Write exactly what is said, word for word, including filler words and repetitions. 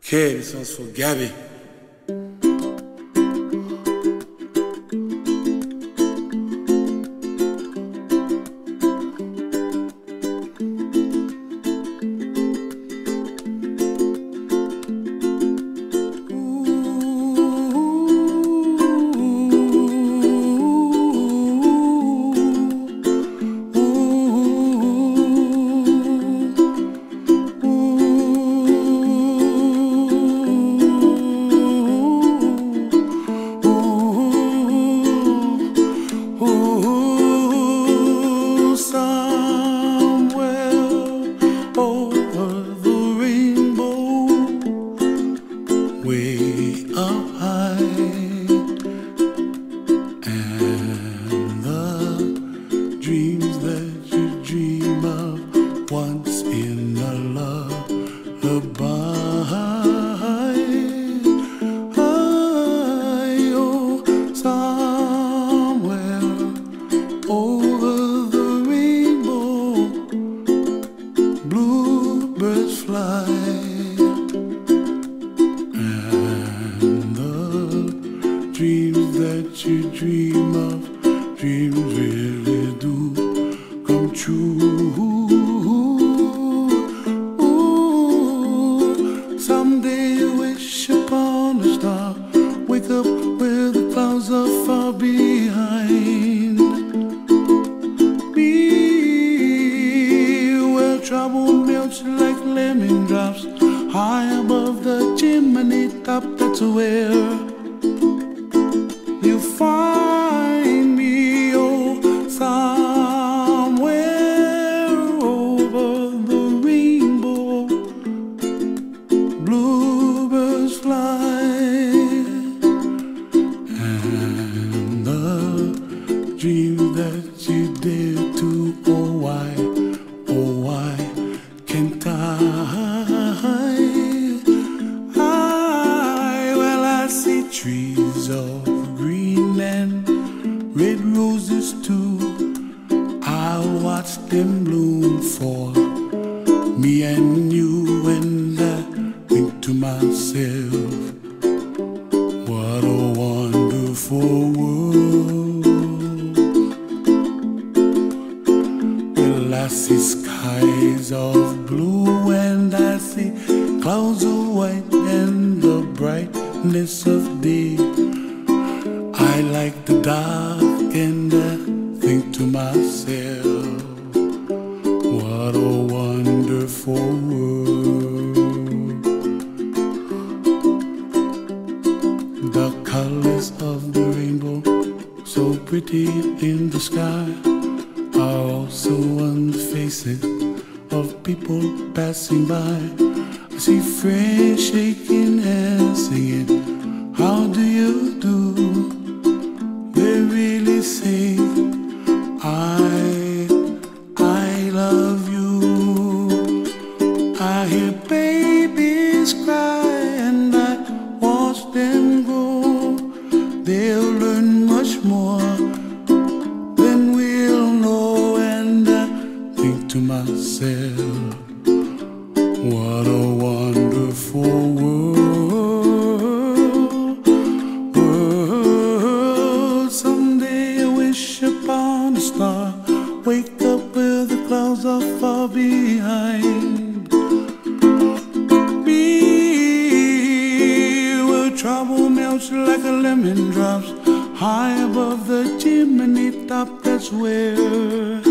Okay, this one's for Gabby. Way up high, and the dreams that you dream of once in a lullaby. I, oh, somewhere over the rainbow, bluebirds fly. Dreams that you dream of, dreams really do come true. Ooh, someday you wish upon a star, wake up where the clouds are far behind me, where trouble melts like lemon drops, high above the chimney top. That's where you find me, oh, somewhere over the rainbow, bluebirds fly, and the dreams that you dare to, oh why, oh why can't I? I, well, I see trees of green and red roses too. I watch them bloom for me and you, and I think to myself, what a wonderful world. Well, I see skies of blue and I see clouds of white and the brightness of day. I like the dark and I think to myself, what a wonderful world. The colors of the rainbow, so pretty in the sky, are also on the faces of people passing by. I see friends shaking hands singing, how do you do? They really say, I, I love you. I hear babies cry and I watch them grow. They'll learn much more than we'll know, and I think to myself, what a wonderful world. World. Someday I wish upon a star, wake up where the clouds are far behind me, where trouble melts like a lemon drops, high above the chimney top. That's where